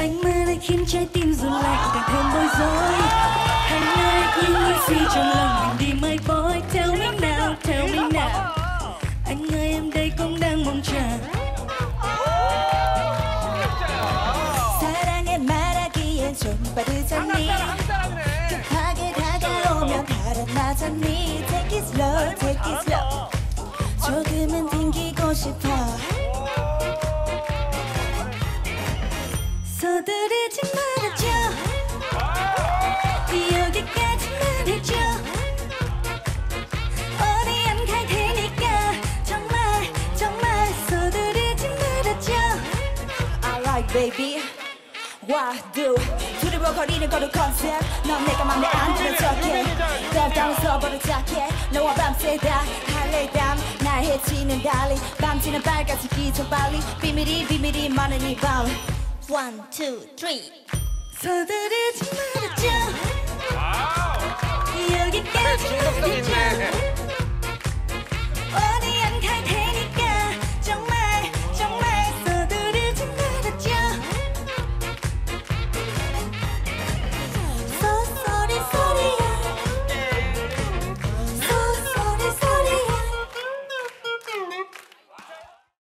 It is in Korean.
Anh mơ đã khiến trái tim run lạnh càng thêm bối rối. Anh ơi những nghĩ suy trong lòng mình đi mây bối. Tell me now, tell me now. Anh ơi em đây cũng đang mong chờ. 사랑해 말하기엔 좀 빠르잖니. 급하게 다가오면 달아나잖니. Take it slow, take it slow. 조금은 튕기고 싶어. 서두르지 말아줘. 여기까지만 해줘. 어디 안 갈 테니까 정말 정말 서두르지 말아줘. Alright baby. One, two. 두려워거리는 거로 컨셉. 넌 내가 맘에 안 들어 척해. 땀땀을 써버릇작해. 너와 밤새다 할래 담 날 해치는 달리. 밤지는 빨간색이 저 빨리. 비밀이 많은 이 밤. One, two, three. 서두르지 말아줘. 여기까지만 해줘.